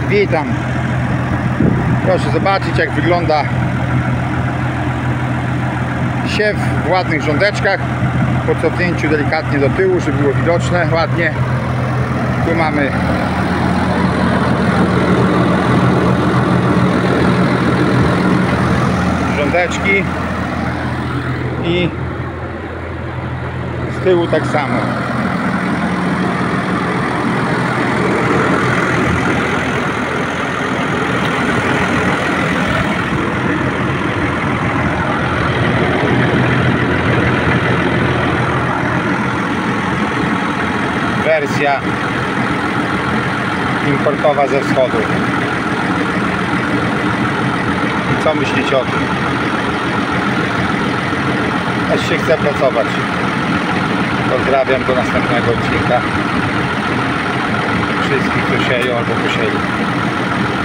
Witam. Proszę zobaczyć, jak wygląda siew w ładnych rządeczkach po cofnięciu delikatnie do tyłu, żeby było widoczne ładnie. Tu mamy rządeczki i z tyłu tak samo. Wersja importowa ze wschodu. Co myślicie o tym? Aż się chce pracować. Pozdrawiam, do następnego odcinka. Wszystkich, którzy sieją albo posieli.